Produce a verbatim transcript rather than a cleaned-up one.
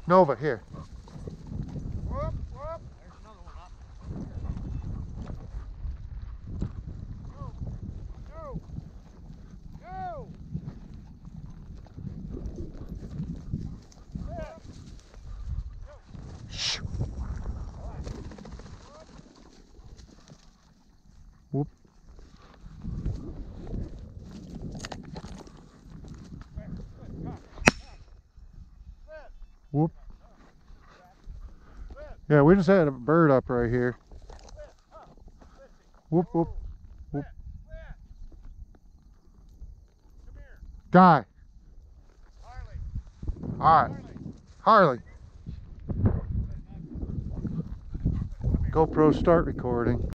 Nova, here. Whoop, whoop. There's another one up. Go, go, go. Shh. Whoop. Whoop. Yeah, we just had a bird up right here. Whoop, whoop, whoop. Guy. All right. Harley. GoPro, start recording.